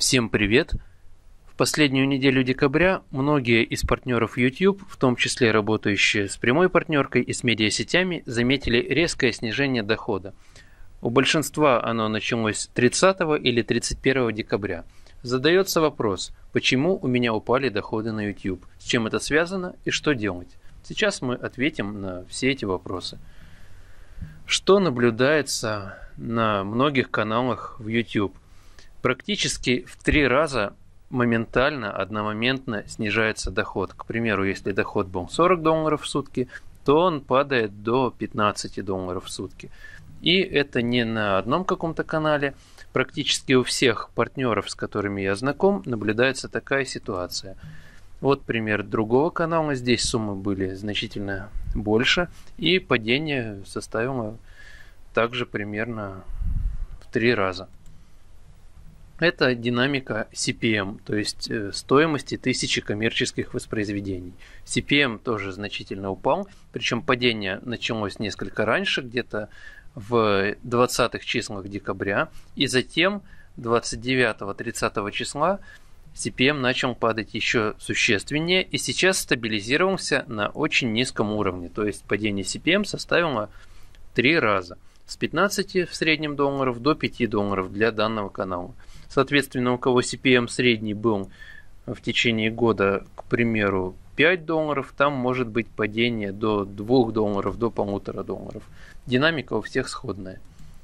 Всем привет! В последнюю неделю декабря многие из партнеров YouTube, в том числе работающие с прямой партнеркой и с медиасетями, заметили резкое снижение дохода. У большинства оно началось 30 или 31 декабря. Задается вопрос, почему у меня упали доходы на YouTube, с чем это связано и что делать. Сейчас мы ответим на все эти вопросы. Что наблюдается на многих каналах в YouTube? Практически в 3 раза моментально, одномоментно снижается доход. К примеру, если доход был $40 в сутки, то он падает до $15 в сутки. И это не на одном каком-то канале. Практически у всех партнеров, с которыми я знаком, наблюдается такая ситуация. Вот пример другого канала. Здесь суммы были значительно больше, и падение составило также примерно в 3 раза. Это динамика CPM, то есть стоимости 1000 коммерческих воспроизведений. CPM тоже значительно упал, причем падение началось несколько раньше, где-то в 20-х числах декабря, и затем 29-30 числа CPM начал падать еще существеннее и сейчас стабилизировался на очень низком уровне, то есть падение CPM составило 3 раза, с 15 в среднем долларов до $5 для данного канала. Соответственно, у кого CPM средний был в течение года, к примеру, $5, там может быть падение до $2, до $1,5. Динамика у всех сходная.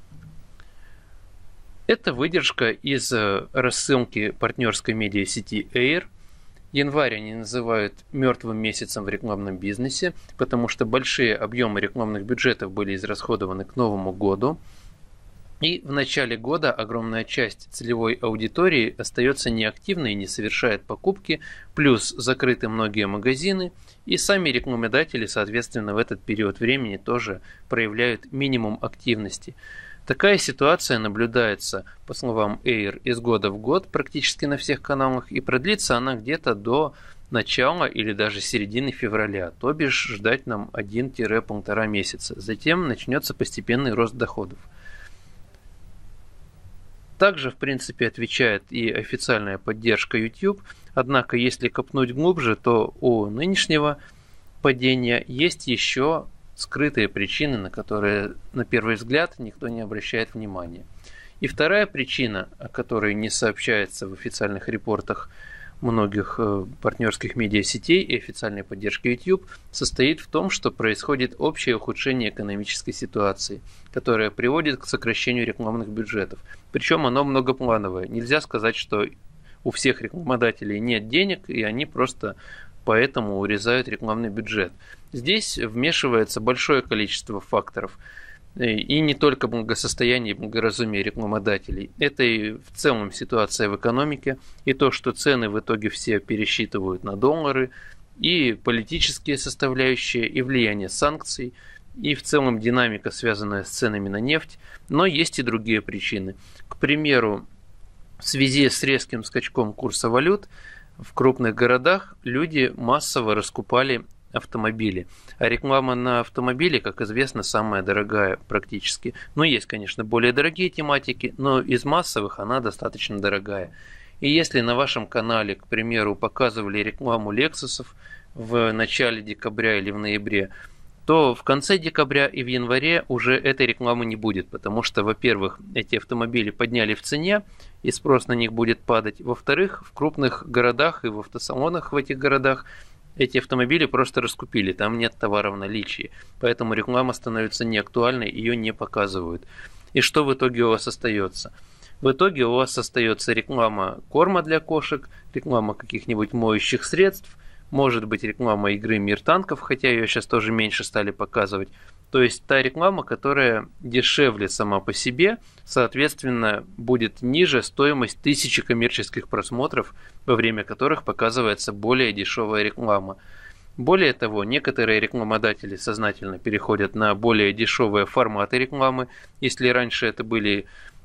Это выдержка из рассылки партнерской медиасети Air. Январь они называют мертвым месяцем в рекламном бизнесе, потому что большие объемы рекламных бюджетов были израсходованы к Новому году. И в начале года огромная часть целевой аудитории остается неактивной и не совершает покупки, плюс закрыты многие магазины, и сами рекламодатели, соответственно, в этот период времени тоже проявляют минимум активности. Такая ситуация наблюдается, по словам Air, из года в год практически на всех каналах, и продлится она где-то до начала или даже середины февраля, то бишь ждать нам 1-1,5 месяца. Затем начнется постепенный рост доходов. Также, в принципе, отвечает и официальная поддержка YouTube, однако, если копнуть глубже, то у нынешнего падения есть еще скрытые причины, на которые, на первый взгляд, никто не обращает внимания. И вторая причина, о которой не сообщается в официальных репортах многих партнерских медиасетей и официальной поддержки YouTube, состоит в том, что происходит общее ухудшение экономической ситуации, которое приводит к сокращению рекламных бюджетов. Причем оно многоплановое. Нельзя сказать, что у всех рекламодателей нет денег, и они просто поэтому урезают рекламный бюджет. Здесь вмешивается большое количество факторов. И не только благосостояние и благоразумие рекламодателей. Это и в целом ситуация в экономике, и то, что цены в итоге все пересчитывают на доллары, и политические составляющие, и влияние санкций, и в целом динамика, связанная с ценами на нефть. Но есть и другие причины. К примеру, в связи с резким скачком курса валют в крупных городах люди массово раскупали автомобили. А реклама на автомобили, как известно, самая дорогая практически. Но есть, конечно, более дорогие тематики, но из массовых она достаточно дорогая. И если на вашем канале, к примеру, показывали рекламу Lexus'ов в начале декабря или в ноябре, то в конце декабря и в январе уже этой рекламы не будет, потому что, во-первых, эти автомобили подняли в цене, и спрос на них будет падать. Во-вторых, в крупных городах и в автосалонах в этих городах эти автомобили просто раскупили, там нет товара в наличии, поэтому реклама становится неактуальной, ее не показывают. И что в итоге у вас остается? В итоге у вас остается реклама корма для кошек, реклама каких-нибудь моющих средств, может быть реклама игры «Мир танков», хотя ее сейчас тоже меньше стали показывать. То есть та реклама, которая дешевле сама по себе, соответственно, будет ниже стоимость 1000 коммерческих просмотров, во время которых показывается более дешевая реклама. Более того, некоторые рекламодатели сознательно переходят на более дешевые форматы рекламы. Если раньше это были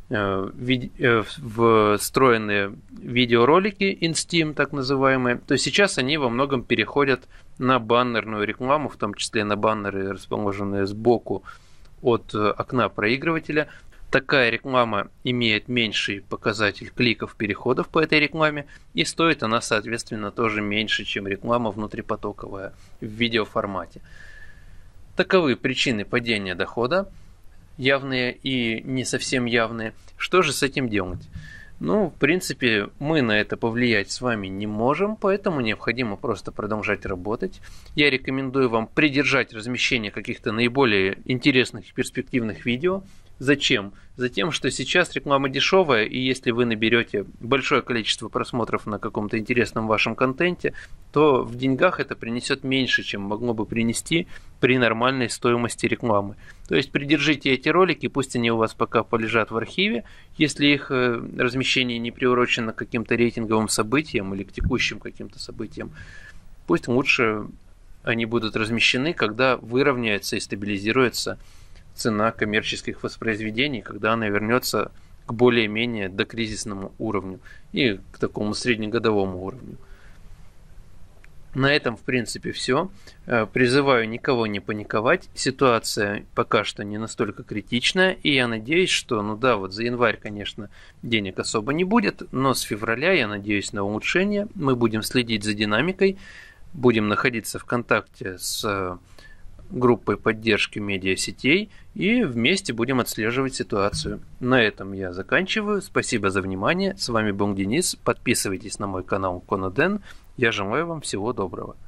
встроенные видеоролики in-Steam, так называемые, то сейчас они во многом переходят на баннерную рекламу, в том числе на баннеры, расположенные сбоку от окна проигрывателя. Такая реклама имеет меньший показатель кликов, переходов по этой рекламе, и стоит она, соответственно, тоже меньше, чем реклама внутрипотоковая в видеоформате. Таковы причины падения дохода, явные и не совсем явные. Что же с этим делать? Ну, в принципе, мы на это повлиять с вами не можем, поэтому необходимо просто продолжать работать. Я рекомендую вам придержать размещение каких-то наиболее интересных и перспективных видео. Зачем? Затем, что сейчас реклама дешевая, и если вы наберете большое количество просмотров на каком-то интересном вашем контенте, то в деньгах это принесет меньше, чем могло бы принести при нормальной стоимости рекламы. То есть придержите эти ролики, пусть они у вас пока полежат в архиве, если их размещение не приурочено к каким-то рейтинговым событиям или к текущим каким-то событиям. Пусть лучше они будут размещены, когда выровняется и стабилизируется цена коммерческих воспроизведений, когда она вернется к более-менее докризисному уровню и к такому среднегодовому уровню. На этом, в принципе, все. Призываю никого не паниковать. Ситуация пока что не настолько критичная, и я надеюсь, что, вот за январь, конечно, денег особо не будет, но с февраля я надеюсь на улучшение. Мы будем следить за динамикой, будем находиться в контакте с группой поддержки медиасетей и вместе будем отслеживать ситуацию. На этом я заканчиваю. Спасибо за внимание. С вами был Денис. Подписывайтесь на мой канал Коноден. Я желаю вам всего доброго.